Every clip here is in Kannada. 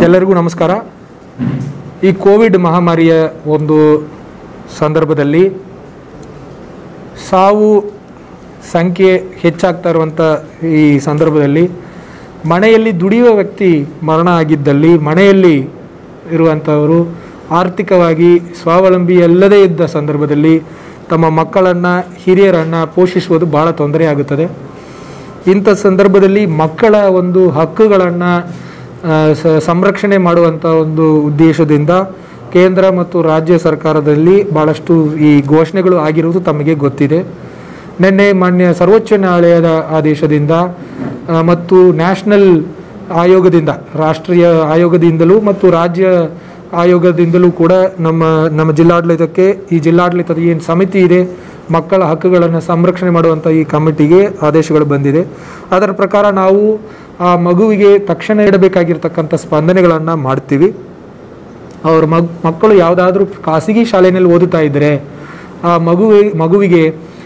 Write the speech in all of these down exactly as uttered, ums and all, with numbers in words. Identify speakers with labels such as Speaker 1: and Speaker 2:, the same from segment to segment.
Speaker 1: ಎಲ್ಲರಿಗೂ ನಮಸ್ಕಾರ. ಈ ಕೋವಿಡ್ ಮಹಾಮಾರಿಯ ಒಂದು ಸಂದರ್ಭದಲ್ಲಿ ಸಾವು ಸಂಖ್ಯೆ ಹೆಚ್ಚಾಗ್ತಾ ಇರುವಂಥ ಈ ಸಂದರ್ಭದಲ್ಲಿ ಮನೆಯಲ್ಲಿ ದುಡಿಯುವ ವ್ಯಕ್ತಿ ಮರಣ ಆಗಿದ್ದಲ್ಲಿ ಮನೆಯಲ್ಲಿ ಇರುವಂಥವರು ಆರ್ಥಿಕವಾಗಿ ಸ್ವಾವಲಂಬಿ ಅಲ್ಲದೇ ಇದ್ದ ಸಂದರ್ಭದಲ್ಲಿ ತಮ್ಮ ಮಕ್ಕಳನ್ನು ಹಿರಿಯರನ್ನು ಪೋಷಿಸುವುದು ಭಾಳ ತೊಂದರೆ ಆಗುತ್ತದೆ. ಇಂಥ ಸಂದರ್ಭದಲ್ಲಿ ಮಕ್ಕಳ ಒಂದು ಹಕ್ಕುಗಳನ್ನು ಸಂರಕ್ಷಣೆ ಮಾಡುವಂಥ ಒಂದು ಉದ್ದೇಶದಿಂದ ಕೇಂದ್ರ ಮತ್ತು ರಾಜ್ಯ ಸರ್ಕಾರದಲ್ಲಿ ಭಾಳಷ್ಟು ಈ ಘೋಷಣೆಗಳು ಆಗಿರುವುದು ತಮಗೆ ಗೊತ್ತಿದೆ. ನಿನ್ನೆ ಮಾನ್ಯ ಸರ್ವೋಚ್ಚ ನ್ಯಾಯಾಲಯದ ಆದೇಶದಿಂದ ಮತ್ತು ನ್ಯಾಷನಲ್ ಆಯೋಗದಿಂದ, ರಾಷ್ಟ್ರೀಯ ಆಯೋಗದಿಂದಲೂ ಮತ್ತು ರಾಜ್ಯ ಆಯೋಗದಿಂದಲೂ ಕೂಡ ನಮ್ಮ ನಮ್ಮ ಜಿಲ್ಲಾಡಳಿತಕ್ಕೆ, ಈ ಜಿಲ್ಲಾಡಳಿತದ ಏನು ಸಮಿತಿ ಇದೆ ಮಕ್ಕಳ ಹಕ್ಕುಗಳನ್ನು ಸಂರಕ್ಷಣೆ ಮಾಡುವಂಥ ಈ ಕಮಿಟಿಗೆ ಆದೇಶಗಳು ಬಂದಿದೆ. ಅದರ ಪ್ರಕಾರ ನಾವು ಆ ಮಗುವಿಗೆ ತಕ್ಷಣ ಇಡಬೇಕಾಗಿರ್ತಕ್ಕಂಥ ಸ್ಪಂದನೆಗಳನ್ನು ಮಾಡ್ತೀವಿ. ಅವ್ರ ಮಗ್ ಮಕ್ಕಳು ಯಾವುದಾದ್ರೂ ಖಾಸಗಿ ಶಾಲೆಯಲ್ಲಿ ಓದುತ್ತಾ ಇದ್ದರೆ ಆ ಮಗುವಿ ಮಗುವಿಗೆ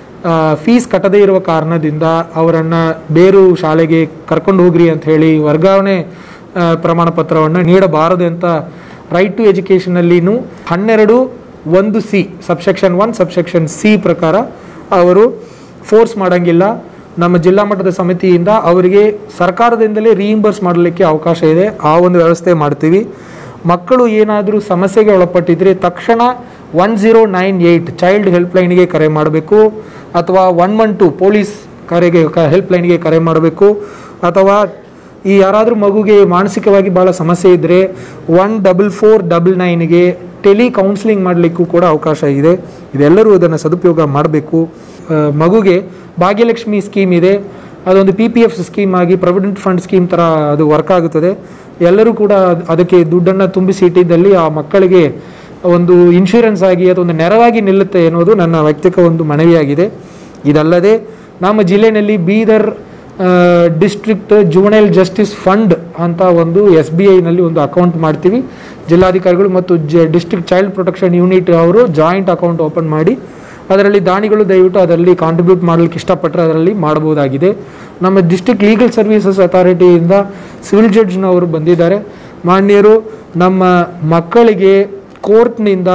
Speaker 1: ಫೀಸ್ ಕಟ್ಟದೇ ಇರುವ ಕಾರಣದಿಂದ ಅವರನ್ನು ಬೇರೆ ಶಾಲೆಗೆ ಕರ್ಕೊಂಡು ಹೋಗ್ರಿ ಅಂತ ಹೇಳಿ ವರ್ಗಾವಣೆ ಪ್ರಮಾಣ ಪತ್ರವನ್ನು ನೀಡಬಾರದು ಅಂತ ರೈಟ್ ಟು ಎಜುಕೇಷನಲ್ಲಿನೂ ಹನ್ನೆರಡು ಒಂದು C subsection one subsection C ಪ್ರಕಾರ ಅವರು ಫೋರ್ಸ್ ಮಾಡೋಂಗಿಲ್ಲ. ನಮ್ಮ ಜಿಲ್ಲಾ ಮಟ್ಟದ ಸಮಿತಿಯಿಂದ ಅವರಿಗೆ ಸರ್ಕಾರದಿಂದಲೇ ರೀಇಂಬರ್ಸ್ ಮಾಡಲಿಕ್ಕೆ ಅವಕಾಶ ಇದೆ. ಆ ಒಂದು ವ್ಯವಸ್ಥೆ ಮಾಡ್ತೀವಿ. ಮಕ್ಕಳು ಏನಾದರೂ ಸಮಸ್ಯೆಗೆ ಒಳಪಟ್ಟಿದ್ರೆ ತಕ್ಷಣ one zero nine eight child ಹೆಲ್ಪ್ಲೈನ್ಗೆ ಕರೆ ಮಾಡಬೇಕು, ಅಥವಾ ಒನ್ ಒನ್ ಟು ಪೊಲೀಸ್ ಕರೆಗೆ ಹೆಲ್ಪ್ಲೈನ್ಗೆ ಕರೆ ಮಾಡಬೇಕು, ಅಥವಾ ಈ ಯಾರಾದರೂ ಮಗುಗೆ ಮಾನಸಿಕವಾಗಿ ಭಾಳ ಸಮಸ್ಯೆ ಇದ್ದರೆ ಒನ್ ಡಬಲ್ ಫೋರ್ ಡಬಲ್ ನೈನ್ಗೆ ಟೆಲಿ ಕೌನ್ಸಿಲಿಂಗ್ ಮಾಡಲಿಕ್ಕೂ ಕೂಡ ಅವಕಾಶ ಇದೆ. ಇದೆಲ್ಲರೂ ಅದನ್ನು ಸದುಪಯೋಗ ಮಾಡಬೇಕು. ಮಗುಗೆ ಭಾಗ್ಯಲಕ್ಷ್ಮಿ ಸ್ಕೀಮ್ ಇದೆ, ಅದೊಂದು ಪಿ ಪಿ ಎಫ್ ಸ್ಕೀಮ್ ಆಗಿ ಪ್ರಾವಿಡೆಂಟ್ ಫಂಡ್ ಸ್ಕೀಮ್ ಥರ ಅದು ವರ್ಕ್ ಆಗುತ್ತದೆ. ಎಲ್ಲರೂ ಕೂಡ ಅದಕ್ಕೆ ದುಡ್ಡನ್ನು ತುಂಬಿಸಿ ಇಟ್ಟಿದ್ದಲ್ಲಿ ಆ ಮಕ್ಕಳಿಗೆ ಒಂದು ಇನ್ಶೂರೆನ್ಸ್ ಆಗಿ ಅದೊಂದು ನೆರವಾಗಿ ನಿಲ್ಲುತ್ತೆ ಎನ್ನುವುದು ನನ್ನ ವೈಯಕ್ತಿಕ ಒಂದು ಮನವಿಯಾಗಿದೆ. ಇದಲ್ಲದೆ ನಮ್ಮ ಜಿಲ್ಲೆಯಲ್ಲಿ Bidar district juvenile justice fund ಅಂತ ಒಂದು ಎಸ್ ಬಿ ಐನಲ್ಲಿ ಒಂದು ಅಕೌಂಟ್ ಮಾಡ್ತೀವಿ. ಜಿಲ್ಲಾಧಿಕಾರಿಗಳು ಮತ್ತು ಜ ಡಿಸ್ಟ್ರಿಕ್ಟ್ ಚೈಲ್ಡ್ ಪ್ರೊಟೆಕ್ಷನ್ ಯೂನಿಟ್ ಅವರು ಜಾಯಿಂಟ್ ಅಕೌಂಟ್ ಓಪನ್ ಮಾಡಿ ಅದರಲ್ಲಿ ದಾನಿಗಳು ದಯವಿಟ್ಟು ಅದರಲ್ಲಿ ಕಾಂಟ್ರಿಬ್ಯೂಟ್ ಮಾಡಲಿಕ್ಕೆ ಇಷ್ಟಪಟ್ಟರೆ ಅದರಲ್ಲಿ ಮಾಡಬಹುದಾಗಿದೆ. ನಮ್ಮ ಡಿಸ್ಟ್ರಿಕ್ಟ್ ಲೀಗಲ್ ಸರ್ವಿಸಸ್ ಅಥಾರಿಟಿಯಿಂದ ಸಿವಿಲ್ ಜಡ್ಜ್ನವರು ಬಂದಿದ್ದಾರೆ. ಮಾನ್ಯರು ನಮ್ಮ ಮಕ್ಕಳಿಗೆ ಕೋರ್ಟ್ನಿಂದ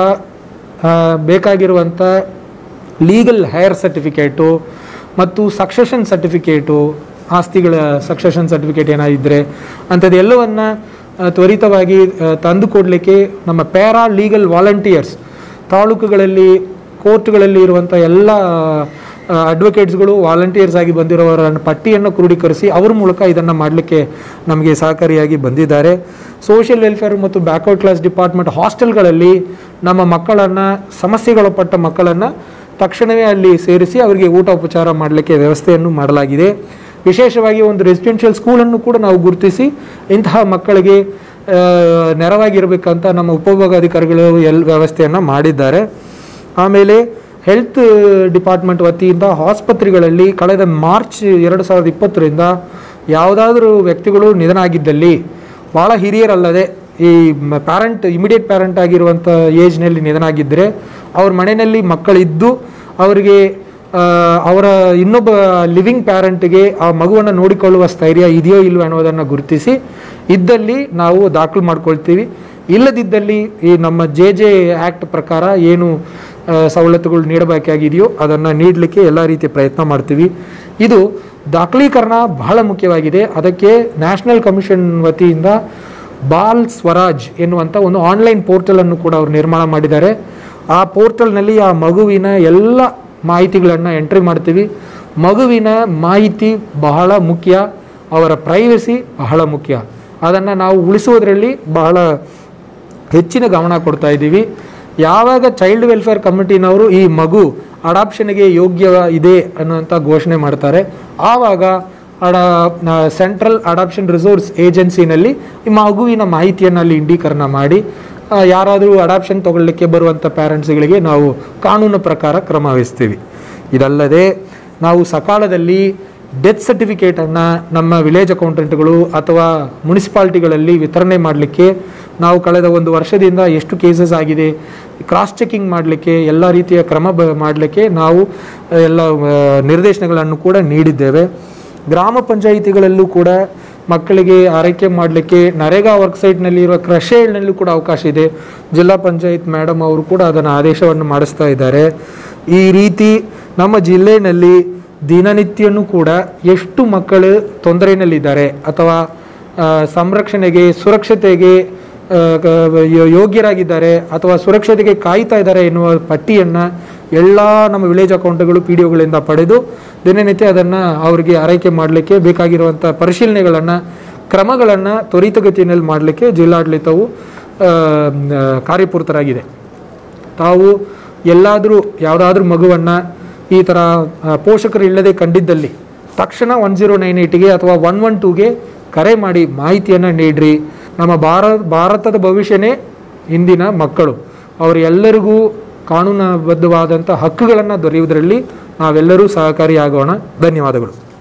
Speaker 1: ಬೇಕಾಗಿರುವಂಥ ಲೀಗಲ್ ಹೈಯರ್ ಸರ್ಟಿಫಿಕೇಟು ಮತ್ತು ಸಕ್ಸೆಷನ್ ಸರ್ಟಿಫಿಕೇಟು, ಆಸ್ತಿಗಳ ಸಕ್ಸೆಷನ್ ಸರ್ಟಿಫಿಕೇಟ್ ಏನಾಗಿದ್ದರೆ ಅಂಥದ್ದು ಎಲ್ಲವನ್ನು ತ್ವರಿತವಾಗಿ ತಂದು ಕೊಡಲಿಕ್ಕೆ ನಮ್ಮ ಪ್ಯಾರಾ ಲೀಗಲ್ ವಾಲಂಟಿಯರ್ಸ್, ತಾಲೂಕುಗಳಲ್ಲಿ ಕೋರ್ಟ್ಗಳಲ್ಲಿ ಇರುವಂಥ ಎಲ್ಲ ಅಡ್ವೊಕೇಟ್ಸ್ಗಳು ವಾಲಂಟಿಯರ್ಸ್ ಆಗಿ ಬಂದಿರೋರ ಪಟ್ಟಿಯನ್ನು ಕ್ರೋಢೀಕರಿಸಿ ಅವ್ರ ಮೂಲಕ ಇದನ್ನು ಮಾಡಲಿಕ್ಕೆ ನಮಗೆ ಸಹಕಾರಿಯಾಗಿ ಬಂದಿದ್ದಾರೆ. ಸೋಷಿಯಲ್ ವೆಲ್ಫೇರ್ ಮತ್ತು ಬ್ಯಾಕ್ವರ್ಡ್ ಕ್ಲಾಸ್ ಡಿಪಾರ್ಟ್ಮೆಂಟ್ ಹಾಸ್ಟೆಲ್ಗಳಲ್ಲಿ ನಮ್ಮ ಮಕ್ಕಳನ್ನು, ಸಮಸ್ಯೆಗೊಳಪಟ್ಟ ಮಕ್ಕಳನ್ನು ತಕ್ಷಣವೇ ಅಲ್ಲಿ ಸೇರಿಸಿ ಅವರಿಗೆ ಊಟ ಉಪಚಾರ ಮಾಡಲಿಕ್ಕೆ ವ್ಯವಸ್ಥೆಯನ್ನು ಮಾಡಲಾಗಿದೆ. ವಿಶೇಷವಾಗಿ ಒಂದು ರೆಸಿಡೆನ್ಷಿಯಲ್ ಸ್ಕೂಲನ್ನು ಕೂಡ ನಾವು ಗುರುತಿಸಿ ಇಂತಹ ಮಕ್ಕಳಿಗೆ ನೆರವಾಗಿರಬೇಕಂತ ನಮ್ಮ ಉಪವಿಭಾಗಾಧಿಕಾರಿಗಳು ಎಲ್ಲ ವ್ಯವಸ್ಥೆಯನ್ನು ಮಾಡಿದ್ದಾರೆ. ಆಮೇಲೆ ಹೆಲ್ತ್ ಡಿಪಾರ್ಟ್ಮೆಂಟ್ ವತಿಯಿಂದ ಆಸ್ಪತ್ರೆಗಳಲ್ಲಿ ಕಳೆದ ಮಾರ್ಚ್ ಎರಡು ಸಾವಿರದ ಇಪ್ಪತ್ತರಿಂದ ಯಾವುದಾದ್ರೂ ವ್ಯಕ್ತಿಗಳು ನಿಧನ ಆಗಿದ್ದಲ್ಲಿ, ಭಾಳ ಹಿರಿಯರಲ್ಲದೆ ಈ ಪ್ಯಾರೆಂಟ್ ಇಮಿಡಿಯೇಟ್ ಪ್ಯಾರೆಂಟ್ ಆಗಿರುವಂಥ ಏಜ್ನಲ್ಲಿ ನಿಧನ ಆಗಿದ್ದರೆ ಅವ್ರ ಮನೆಯಲ್ಲಿ ಮಕ್ಕಳಿದ್ದು ಅವರಿಗೆ ಅವರ ಇನ್ನೊಬ್ಬ ಲಿವಿಂಗ್ ಪ್ಯಾರೆಂಟ್ಗೆ ಆ ಮಗುವನ್ನು ನೋಡಿಕೊಳ್ಳುವ ಸ್ಥೈರ್ಯ ಇದೆಯೋ ಇಲ್ಲವೋ ಅನ್ನೋದನ್ನು ಗುರುತಿಸಿ ಇದ್ದಲ್ಲಿ ನಾವು ದಾಖಲು ಮಾಡ್ಕೊಳ್ತೀವಿ. ಇಲ್ಲದಿದ್ದಲ್ಲಿ ಈ ನಮ್ಮ ಜೆ ಜೆ ಆ್ಯಕ್ಟ್ ಪ್ರಕಾರ ಏನು ಸವಲತ್ತುಗಳು ನೀಡಬೇಕಾಗಿದೆಯೋ ಅದನ್ನು ನೀಡಲಿಕ್ಕೆ ಎಲ್ಲ ರೀತಿಯ ಪ್ರಯತ್ನ ಮಾಡ್ತೀವಿ. ಇದು ದಾಖಲೀಕರಣ ಬಹಳ ಮುಖ್ಯವಾಗಿದೆ. ಅದಕ್ಕೆ ನ್ಯಾಷನಲ್ ಕಮಿಷನ್ ವತಿಯಿಂದ ಬಾಲ್ ಸ್ವರಾಜ್ ಎನ್ನುವಂಥ ಒಂದು ಆನ್ಲೈನ್ ಪೋರ್ಟಲನ್ನು ಕೂಡ ಅವರು ನಿರ್ಮಾಣ ಮಾಡಿದ್ದಾರೆ. ಆ ಪೋರ್ಟಲ್ನಲ್ಲಿ ಆ ಮಗುವಿನ ಎಲ್ಲ ಮಾಹಿತಿಗಳನ್ನು ಎಂಟ್ರಿ ಮಾಡ್ತೀವಿ. ಮಗುವಿನ ಮಾಹಿತಿ ಬಹಳ ಮುಖ್ಯ, ಅವರ ಪ್ರೈವಸಿ ಬಹಳ ಮುಖ್ಯ. ಅದನ್ನು ನಾವು ಉಳಿಸುವುದರಲ್ಲಿ ಬಹಳ ಹೆಚ್ಚಿನ ಗಮನ ಕೊಡ್ತಾ ಇದ್ದೀವಿ. ಯಾವಾಗ ಚೈಲ್ಡ್ ವೆಲ್ಫೇರ್ ಕಮಿಟಿನವರು ಈ ಮಗು ಅಡಾಪ್ಷನ್ಗೆ ಯೋಗ್ಯ ಇದೆ ಅನ್ನುವಂಥ ಘೋಷಣೆ ಮಾಡ್ತಾರೆ, ಆವಾಗ ಅಡ ಸೆಂಟ್ರಲ್ ಅಡಾಪ್ಷನ್ ರಿಸೋರ್ಸ್ ಏಜೆನ್ಸಿನಲ್ಲಿ ಈ ಮಗುವಿನ ಮಾಹಿತಿಯನ್ನು ಅಲ್ಲಿ ಇಂಡೀಕರಣ ಮಾಡಿ ಯಾರಾದರೂ ಅಡಾಪ್ಷನ್ ತಗೊಳ್ಳಿಕ್ಕೆ ಬರುವಂಥ ಪ್ಯಾರೆಂಟ್ಸ್ಗಳಿಗೆ ನಾವು ಕಾನೂನು ಪ್ರಕಾರ ಕ್ರಮ ವಹಿಸ್ತೀವಿ. ಇದಲ್ಲದೆ ನಾವು ಸಕಾಲದಲ್ಲಿ ಡೆತ್ ಸರ್ಟಿಫಿಕೇಟನ್ನು ನಮ್ಮ ವಿಲೇಜ್ ಅಕೌಂಟೆಂಟ್ಗಳು ಅಥವಾ ಮುನ್ಸಿಪಾಲ್ಟಿಗಳಲ್ಲಿ ವಿತರಣೆ ಮಾಡಲಿಕ್ಕೆ ನಾವು ಕಳೆದ ಒಂದು ವರ್ಷದಿಂದ ಎಷ್ಟು ಕೇಸಸ್ ಆಗಿದೆ ಕ್ರಾಸ್ ಚೆಕಿಂಗ್ ಮಾಡಲಿಕ್ಕೆ ಎಲ್ಲ ರೀತಿಯ ಕ್ರಮ ಬ ಮಾಡಲಿಕ್ಕೆ ನಾವು ಎಲ್ಲ ನಿರ್ದೇಶನಗಳನ್ನು ಕೂಡ ನೀಡಿದ್ದೇವೆ. ಗ್ರಾಮ ಪಂಚಾಯಿತಿಗಳಲ್ಲೂ ಕೂಡ ಮಕ್ಕಳಿಗೆ ಆರೈಕೆ ಮಾಡಲಿಕ್ಕೆ ನರೇಗಾ ವರ್ಕ್ಸೈಟ್ನಲ್ಲಿ ಇರುವ ಕ್ರಷೇಳ್ನಲ್ಲೂ ಕೂಡ ಅವಕಾಶ ಇದೆ. ಜಿಲ್ಲಾ ಪಂಚಾಯತ್ ಮೇಡಮ್ ಅವರು ಕೂಡ ಅದನ್ನು ಆದೇಶವನ್ನು ಮಾಡಿಸ್ತಾ ಇದ್ದಾರೆ. ಈ ರೀತಿ ನಮ್ಮ ಜಿಲ್ಲೆಯಲ್ಲಿ ದಿನನಿತ್ಯನೂ ಕೂಡ ಎಷ್ಟು ಮಕ್ಕಳು ತೊಂದರೆಯಲ್ಲಿದ್ದಾರೆ ಅಥವಾ ಸಂರಕ್ಷಣೆಗೆ ಸುರಕ್ಷತೆಗೆ ಯೋಗ್ಯರಾಗಿದ್ದಾರೆ ಅಥವಾ ಸುರಕ್ಷತೆಗೆ ಕಾಯ್ತಾ ಇದ್ದಾರೆ ಎನ್ನುವ ಪಟ್ಟಿಯನ್ನು ಎಲ್ಲ ನಮ್ಮ ವಿಲೇಜ್ ಅಕೌಂಟ್ಗಳು ಪಿ ಡಿ ಒಗಳಿಂದ ಪಡೆದು ದಿನನಿತ್ಯ ಅದನ್ನು ಅವರಿಗೆ ಆರೈಕೆ ಮಾಡಲಿಕ್ಕೆ ಬೇಕಾಗಿರುವಂಥ ಪರಿಶೀಲನೆಗಳನ್ನು ಕ್ರಮಗಳನ್ನು ತ್ವರಿತಗತಿಯಲ್ಲಿ ಮಾಡಲಿಕ್ಕೆ ಜಿಲ್ಲಾಡಳಿತವು ಕಾರ್ಯಪೂರ್ತರಾಗಿದೆ. ತಾವು ಎಲ್ಲಾದರೂ ಯಾವುದಾದ್ರೂ ಮಗುವನ್ನು ಈ ಥರ ಪೋಷಕರು ಇಲ್ಲದೆ ಕಂಡಿದ್ದಲ್ಲಿ ತಕ್ಷಣ ಒನ್ ಜೀರೋ ನೈನ್ ಏಯ್ಟಿಗೆ ಅಥವಾ ಒನ್ ಒನ್ ಟೂಗೆ ಕರೆ ಮಾಡಿ ಮಾಹಿತಿಯನ್ನು ನೀಡ್ರಿ. ನಮ್ಮ ಭಾರತ ಭಾರತದ ಭವಿಷ್ಯನೇ ಇಂದಿನ ಮಕ್ಕಳು. ಅವರೆಲ್ಲರಿಗೂ ಕಾನೂನುಬದ್ಧವಾದಂಥ ಹಕ್ಕುಗಳನ್ನು ದೊರೆಯುವುದರಲ್ಲಿ ನಾವೆಲ್ಲರೂ ಸಹಕಾರಿಯಾಗೋಣ. ಧನ್ಯವಾದಗಳು.